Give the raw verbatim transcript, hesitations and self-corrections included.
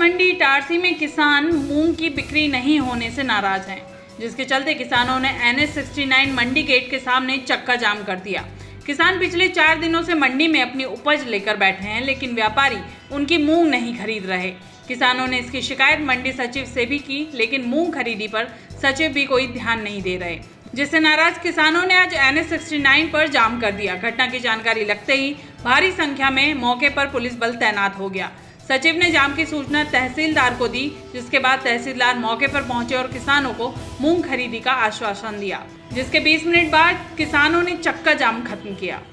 मंडी इटारसी में किसान मूंग की बिक्री नहीं होने से नाराज हैं, जिसके चलते किसानों ने एन एच उनहत्तर मंडी गेट के सामने चक्का जाम कर दिया। किसान पिछले चार दिनों से मंडी में अपनी उपज लेकर बैठे हैं, लेकिन व्यापारी उनकी मूंग नहीं खरीद रहे। किसानों ने इसकी शिकायत मंडी सचिव से भी की, लेकिन मूंग खरीदी पर सचिव भी कोई ध्यान नहीं दे रहे, जिससे नाराज किसानों ने आज एन एच उनहत्तर पर जाम कर दिया। घटना की जानकारी लगते ही भारी संख्या में मौके पर पुलिस बल तैनात हो गया। सचिव ने जाम की सूचना तहसीलदार को दी, जिसके बाद तहसीलदार मौके पर पहुंचे और किसानों को मूंग खरीदी का आश्वासन दिया, जिसके बीस मिनट बाद किसानों ने चक्का जाम खत्म किया।